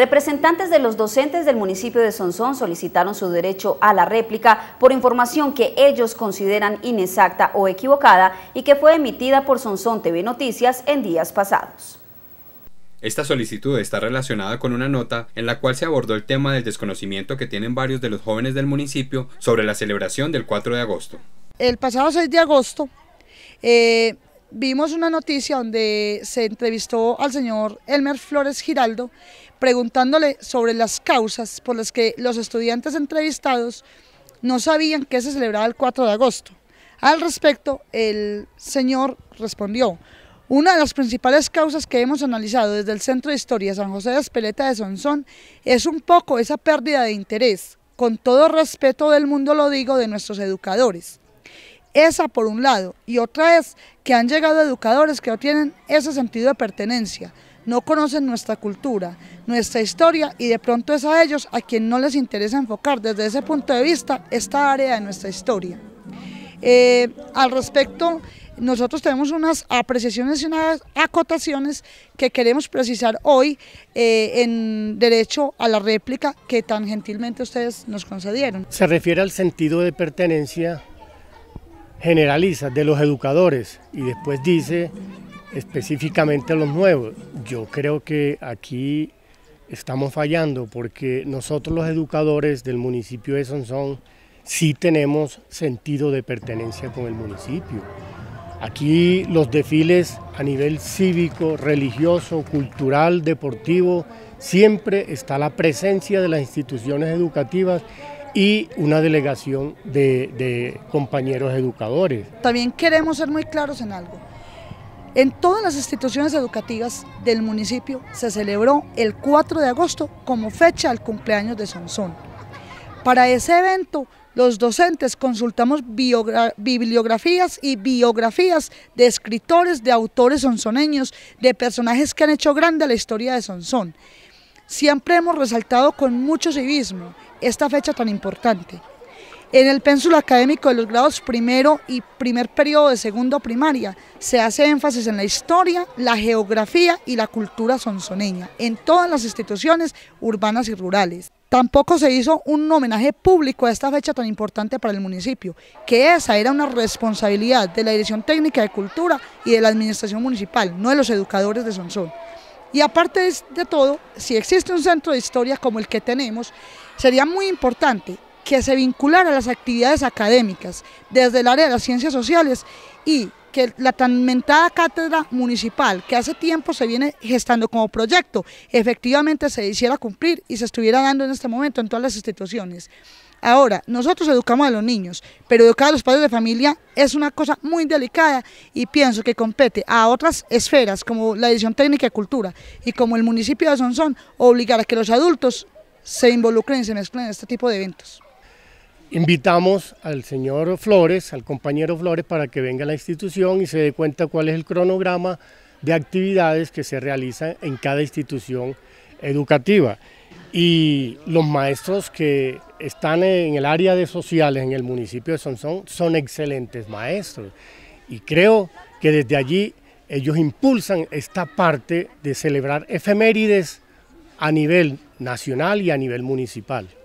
Representantes de los docentes del municipio de Sonsón solicitaron su derecho a la réplica por información que ellos consideran inexacta o equivocada y que fue emitida por Sonsón TV Noticias en días pasados. Esta solicitud está relacionada con una nota en la cual se abordó el tema del desconocimiento que tienen varios de los jóvenes del municipio sobre la celebración del 4 de agosto. El pasado 6 de agosto vimos una noticia donde se entrevistó al señor Elmer Flores Giraldo preguntándole sobre las causas por las que los estudiantes entrevistados no sabían que se celebraba el 4 de agosto. Al respecto, el señor respondió: una de las principales causas que hemos analizado desde el Centro de Historia San José de Espeleta de Sonsón es un poco esa pérdida de interés, con todo respeto del mundo lo digo, de nuestros educadores. Esa por un lado, y otra es que han llegado educadores que no tienen ese sentido de pertenencia, no conocen nuestra cultura, nuestra historia, y de pronto es a ellos a quien no les interesa enfocar desde ese punto de vista esta área de nuestra historia. Al respecto, nosotros tenemos unas apreciaciones y unas acotaciones que queremos precisar hoy en derecho a la réplica que tan gentilmente ustedes nos concedieron. Se refiere al sentido de pertenencia, generaliza de los educadores y después dice específicamente los nuevos. Yo creo que aquí estamos fallando porque nosotros los educadores del municipio de Sonsón sí tenemos sentido de pertenencia con el municipio. Aquí los desfiles a nivel cívico, religioso, cultural, deportivo, siempre está la presencia de las instituciones educativas y una delegación de compañeros educadores. También queremos ser muy claros en algo. En todas las instituciones educativas del municipio se celebró el 4 de agosto como fecha del cumpleaños de Sonsón. Para ese evento, los docentes consultamos bibliografías y biografías de escritores, de autores sonsoneños, de personajes que han hecho grande la historia de Sonsón. Siempre hemos resaltado con mucho civismo esta fecha tan importante. En el pénsul académico de los grados primero y primer periodo de segundo primaria se hace énfasis en la historia, la geografía y la cultura sonsoneña en todas las instituciones urbanas y rurales. Tampoco se hizo un homenaje público a esta fecha tan importante para el municipio, que esa era una responsabilidad de la Dirección Técnica de Cultura y de la Administración Municipal, no de los educadores de Sonsón. Y aparte de todo, si existe un centro de historia como el que tenemos, sería muy importante que se vinculara a las actividades académicas desde el área de las ciencias sociales y que la tan mentada cátedra municipal que hace tiempo se viene gestando como proyecto, efectivamente se hiciera cumplir y se estuviera dando en este momento en todas las instituciones. Ahora, nosotros educamos a los niños, pero educar a los padres de familia es una cosa muy delicada y pienso que compete a otras esferas como la Dirección Técnica de Cultura y como el municipio de Sonsón obligar a que los adultos se involucren y se mezclen en este tipo de eventos. Invitamos al señor Flores, al compañero Flores, para que venga a la institución y se dé cuenta cuál es el cronograma de actividades que se realizan en cada institución educativa. Y los maestros que están en el área de sociales en el municipio de Sonsón son excelentes maestros. Y creo que desde allí ellos impulsan esta parte de celebrar efemérides a nivel nacional y a nivel municipal.